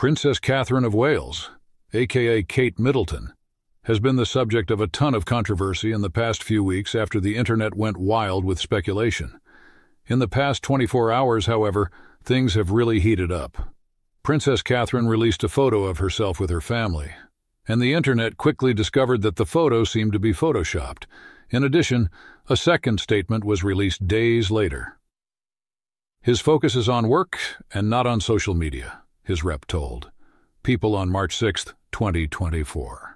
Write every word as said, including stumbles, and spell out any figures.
Princess Catherine of Wales, aka Kate Middleton, has been the subject of a ton of controversy in the past few weeks after the internet went wild with speculation. In the past twenty-four hours, however, things have really heated up. Princess Catherine released a photo of herself with her family, and the internet quickly discovered that the photo seemed to be photoshopped. In addition, a second statement was released days later. His focus is on work and not on social media, his rep told People on March sixth, twenty twenty-four.